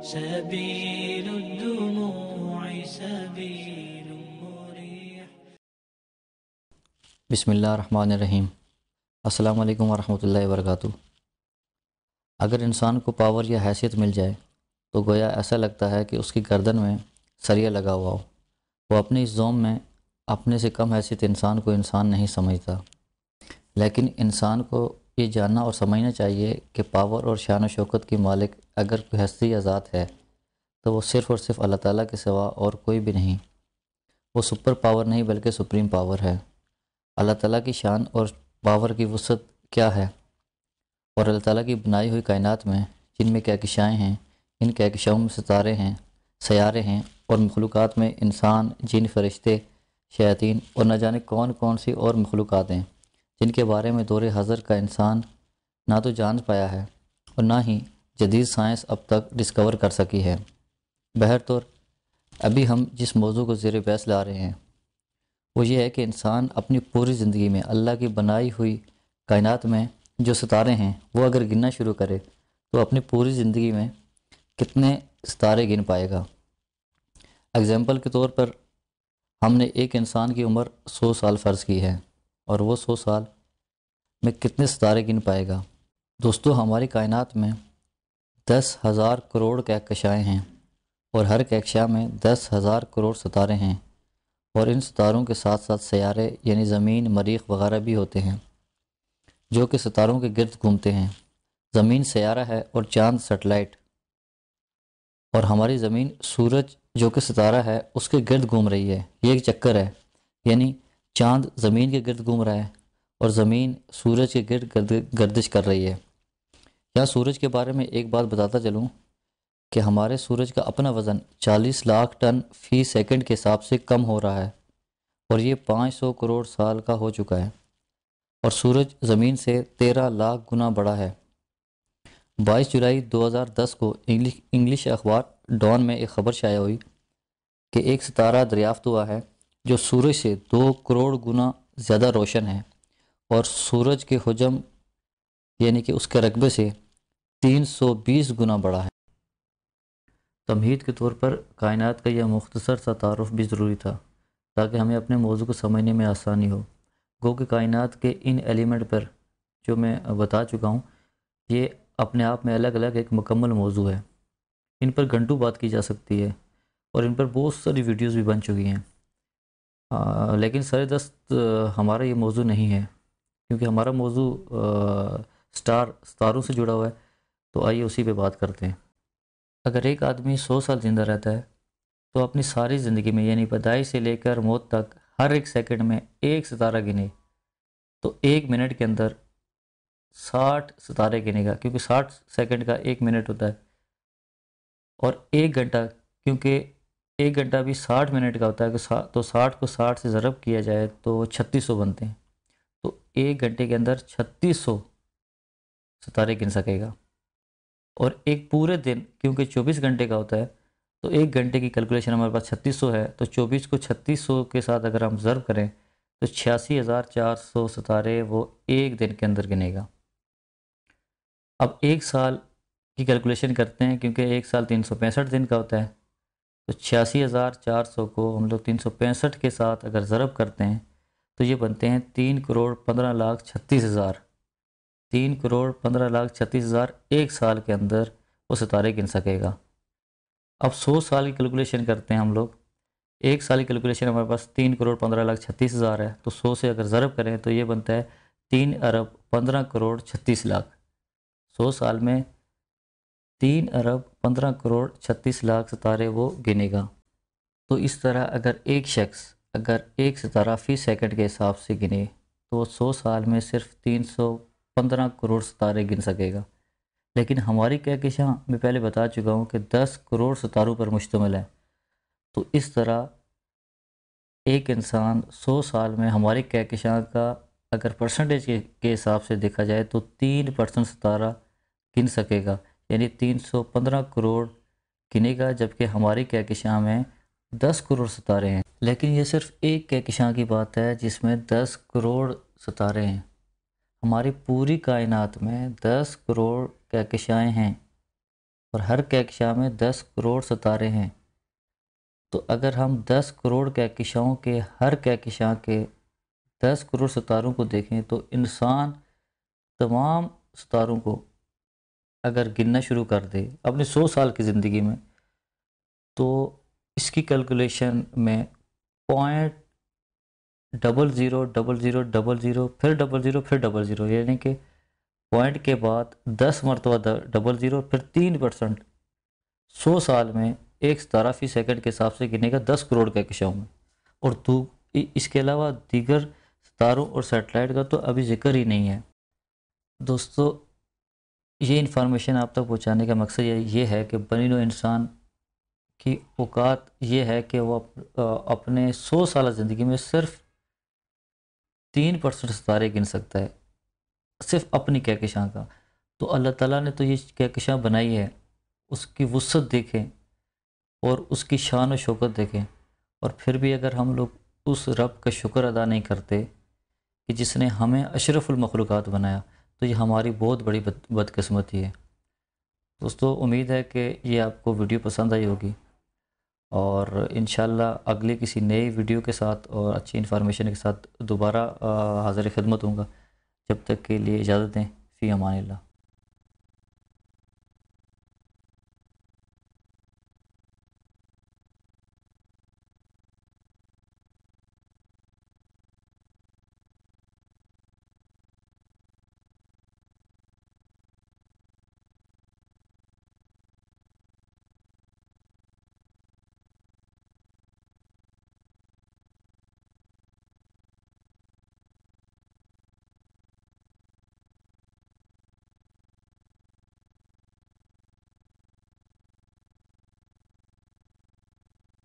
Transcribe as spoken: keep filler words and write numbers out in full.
سبيل الدموع سبيل مريح. بسم اللہ الرحمن الرحیم. السلام علیکم ورحمۃ اللہ وبرکاتہ. اگر انسان کو پاور یا حیثیت مل جائے تو گویا ایسا لگتا ہے کہ اس کی گردن میں سریا لگا ہوا ہو. وہ اپنے اس زوم میں اپنے سے کم حیثیت انسان کو انسان نہیں سمجھتا. لیکن انسان کو یہ جاننا اور سمجھنا چاہیے کہ پاور اور شان و شوکت کی مالک اگر کوئی ہستی یا ذات ہے تو وہ صرف اور صرف اللہ تعالیٰ کے سوا اور کوئی بھی نہیں. وہ سپر پاور نہیں بلکہ سپریم پاور ہے. اللہ تعالیٰ کی شان اور پاور کی وسعت کیا ہے، اور اللہ تعالیٰ کی بنائی ہوئی کائنات میں جن میں کہکشائیں ہیں، ان کہکشاؤں میں ستارے ہیں، سیارے ہیں، اور مخلوقات میں انسان، جن، فرشتے، شیاطین اور نہ جانے کون کون سی اور مخلوقات ہیں جن کے بارے میں دور حاضر کا انسان نہ تو جان پایا ہے اور نہ ہی جدید سائنس اب تک ڈسکور کر سکی ہے. بہرطور ابھی ہم جس موضوع کو زیر بحث لا رہے ہیں وہ یہ ہے کہ انسان اپنی پوری زندگی میں اللہ کی بنائی ہوئی کائنات میں جو ستارے ہیں وہ اگر گننا شروع کرے تو اپنی پوری زندگی میں کتنے ستارے گن پائے گا. اگزامپل کے طور پر ہم نے ایک انسان کی عمر سو سال فرض کی ہے اور وہ سو سال میں کتنے ستارے گن پائے گا. دوستو، ہماری کائنات میں دس ہزار کروڑ کہکشائیں ہیں اور ہر کہکشاں میں دس ہزار کروڑ ستارے ہیں، اور ان ستاروں کے ساتھ ساتھ سیارے یعنی زمین، مریخ وغیرہ بھی ہوتے ہیں جو کہ ستاروں کے گرد گھومتے ہیں. زمین سیارہ ہے اور چاند سیٹلائٹ، اور ہماری زمین سورج جو کہ ستارہ ہے اس کے گرد گھوم رہی ہے. یہ ایک چکر ہے، یعنی چاند زمین کے گرد گھوم رہا ہے اور زمین سورج کے گرد گرد گردش کر رہی ہے. یہاں سورج کے بارے میں ایک بات بتاتا چلوں کہ ہمارے سورج کا اپنا وزن چالیس لاکھ ٹن فی سیکنڈ کے حساب سے کم ہو رہا ہے، اور یہ پانچ سو کروڑ سال کا ہو چکا ہے، اور سورج زمین سے تیرہ لاکھ گنا بڑا ہے. بائیس جولائی دو ہزار دس کو انگلش انگلش اخبار ڈان میں ایک خبر شائع ہوئی کہ ایک ستارہ دریافت ہوا ہے جو سورج سے دو کروڑ گنا زیادہ روشن ہے اور سورج کے حجم یعنی کہ اس کے رقبے سے تین سو بیس گنا بڑا ہے. تمہید کے طور پر کائنات کا یہ مختصر سا تعارف بھی ضروری تھا تاکہ ہمیں اپنے موضوع کو سمجھنے میں آسانی ہو. گو کہ کائنات کے ان ایلیمنٹ پر جو میں بتا چکا ہوں یہ اپنے آپ میں الگ الگ ایک مکمل موضوع ہے. ان پر گھنٹوں بات کی جا سکتی ہے اور ان پر بہت ساری ویڈیوز بھی بن چکی ہیں. آ, لیکن سر دست ہمارا یہ موضوع نہیں ہے کیونکہ ہمارا موضوع سٹار ستاروں سے جڑا ہوا ہے. تو آئیے اسی پہ بات کرتے ہیں. اگر ایک آدمی سو سال زندہ رہتا ہے تو اپنی ساری زندگی میں یعنی پیدائش سے لے کر موت تک ہر ایک سیکنڈ میں ایک ستارہ گنے تو ایک منٹ کے اندر ساٹھ ستارے گنے گا، کیونکہ ساٹھ سیکنڈ کا ایک منٹ ہوتا ہے. اور ایک گھنٹہ، کیونکہ ایک گھنٹہ بھی ساٹھ منٹ کا ہوتا ہے کہ تو ساٹھ کو ساٹھ سے ضرب کیا جائے تو چھتیس سو بنتے ہیں. تو ایک گھنٹے کے اندر چھتیس سو ستارے گن سکے گا. اور ایک پورے دن کیونکہ چوبیس گھنٹے کا ہوتا ہے تو ایک گھنٹے کی کیلکولیشن ہمارے پاس چھتیس سو ہے، تو چوبیس کو چھتیس سو کے ساتھ اگر ہم ضرب کریں تو چھیاسی ہزار چار سو ستارے وہ ایک دن کے اندر گنے گا. اب ایک سال کی کیلکولیشن کرتے ہیں کیونکہ ایک سال تین سو پینسٹھ دن کا ہوتا ہے، تو چھیاسی ہزار چار سو کو ہم لوگ تین سو پینسٹھ کے ساتھ اگر ضرب کرتے ہیں تو یہ بنتے ہیں تین کروڑ پندرہ لاکھ چھتیس ہزار تین کروڑ پندرہ لاکھ چھتیس ہزار ایک سال کے اندر وہ ستارے گن سکے گا. اب سو سال کی کیلکولیشن کرتے ہیں ہم لوگ. ایک سال کی کیلکولیشن ہمارے پاس تین کروڑ پندرہ لاکھ چھتیس ہزار ہے، تو سو سے اگر ضرب کریں تو یہ بنتا ہے تین ارب پندرہ کروڑ چھتیس لاکھ. سو سال میں تین ارب پندرہ کروڑ چھتیس لاکھ ستارے وہ گنے گا. تو اس طرح اگر ایک شخص اگر ایک ستارہ فی سیکنڈ کے حساب سے گنے تو وہ سو سال میں صرف تین سو پندرہ کروڑ ستارے گن سکے گا. لیکن ہماری کہکشاں میں پہلے بتا چکا ہوں کہ دس کروڑ ستاروں پر مشتمل ہے. تو اس طرح ایک انسان سو سال میں ہماری کہکشاں کا اگر پرسنٹیج کے حساب سے دیکھا جائے تو تین پرسنٹ ستارہ گن سکے گا، یعنی تین سو پندرہ کروڑ گنے گا، جبکہ ہماری کہکشاں میں دس کروڑ ستارے ہیں. لیکن یہ صرف ایک کہکشاں کی بات ہے جس میں دس کروڑ ستارے ہیں. ہماری پوری کائنات میں دس کروڑ کہکشائیں ہیں اور ہر کہکشاں میں دس کروڑ ستارے ہیں۔ تو اگر ہم دس کروڑ کہکشاؤں کے ہر کہکشاں کے دس کروڑ ستاروں کو دیکھیں تو انسان تمام ستاروں کو اگر گننا شروع کر دے اپنے سو سال کی زندگی میں، تو اس کی کیلکولیشن میں point double zero double zero double zero پھر ڈبل زیرو پھر ڈبل زیرو، یعنی کہ پوائنٹ کے بعد دس مرتبہ ڈبل زیرو پھر تین پرسنٹ سو سال میں ایک ستارہ فی سیکنڈ کے حساب سے گنے گا دس کروڑ کہکشاؤں میں۔ اور تو اس کے علاوہ دیگر ستاروں اور سیٹلائٹ کا تو ابھی ذکر ہی نہیں ہے۔ دوستو، یہ انفارمیشن آپ تک پہنچانے کا مقصد یہ ہے کہ بنی نوع انسان کی اوقات یہ ہے کہ وہ اپنے سو سالہ زندگی میں صرف تین پرسنٹ ستارے گن سکتا ہے، صرف اپنی کہکشاں کا۔ تو اللہ تعالیٰ نے تو یہ کہکشاں بنائی ہے، اس کی وسعت دیکھیں اور اس کی شان و شوکت دیکھیں، اور پھر بھی اگر ہم لوگ اس رب کا شکر ادا نہیں کرتے کہ جس نے ہمیں اشرف المخلوقات بنایا، تو یہ ہماری بہت بڑی بد بدقسمتی ہے۔ دوستو، امید ہے کہ یہ آپ کو ویڈیو پسند آئی ہوگی، اور انشاءاللہ اگلے کسی نئی ویڈیو کے ساتھ اور اچھی انفارمیشن کے ساتھ دوبارہ حاضر خدمت ہوں گا۔ جب تک کے لیے اجازت دیں، فی امان اللہ۔